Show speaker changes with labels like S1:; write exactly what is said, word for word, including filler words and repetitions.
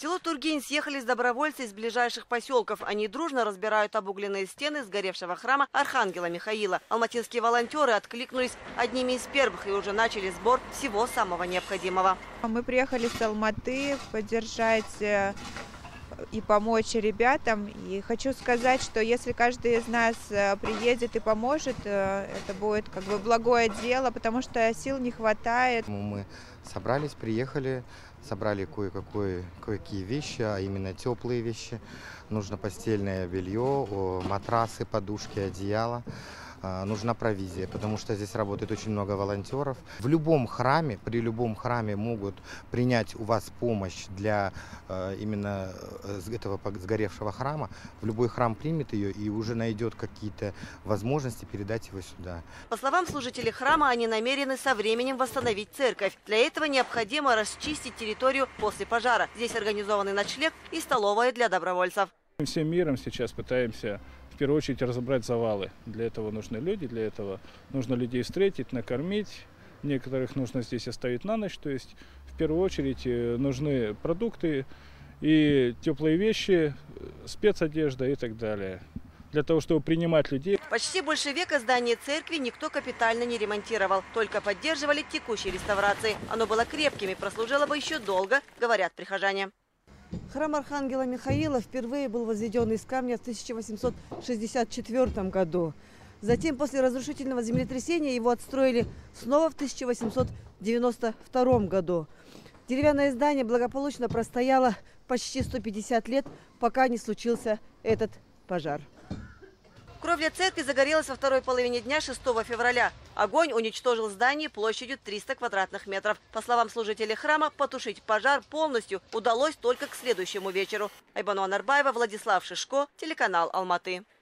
S1: В село Тургень съехались добровольцы из ближайших поселков. Они дружно разбирают обугленные стены сгоревшего храма Архангела Михаила. Алматинские волонтеры откликнулись одними из первых и уже начали сбор всего самого необходимого.
S2: Мы приехали с Алматы поддержать и помочь ребятам. И хочу сказать, что если каждый из нас приедет и поможет, это будет как бы благое дело, потому что сил не хватает.
S3: Мы собрались, приехали, собрали кое-какие, кое-какие вещи, а именно теплые вещи. Нужно постельное белье, матрасы, подушки, одеяло. Нужна провизия, потому что здесь работает очень много волонтеров. В любом храме, при любом храме могут принять у вас помощь для э, именно этого сгоревшего храма. В любой храм примет ее и уже найдет какие-то возможности передать его сюда.
S1: По словам служителей храма, они намерены со временем восстановить церковь. Для этого необходимо расчистить территорию после пожара. Здесь организованы ночлег и столовая для добровольцев.
S4: Всем миром сейчас пытаемся в первую очередь разобрать завалы. Для этого нужны люди, для этого нужно людей встретить, накормить. Некоторых нужно здесь оставить на ночь. То есть в первую очередь нужны продукты и теплые вещи, спецодежда и так далее. Для того, чтобы принимать людей.
S1: Почти больше века здание церкви никто капитально не ремонтировал, только поддерживали текущей реставрации. Оно было крепким и прослужило бы еще долго, говорят прихожане.
S5: Храм Архангела Михаила впервые был возведен из камня в тысяча восемьсот шестьдесят четвёртом году. Затем, после разрушительного землетрясения, его отстроили снова в тысяча восемьсот девяносто втором году. Деревянное здание благополучно простояло почти сто пятьдесят лет, пока не случился этот пожар.
S1: Кровля церкви загорелась во второй половине дня шестого февраля. Огонь уничтожил здание площадью триста квадратных метров. По словам служителей храма, потушить пожар полностью удалось только к следующему вечеру. Айбану Анарбаева, Владислав Шишко, телеканал Алматы.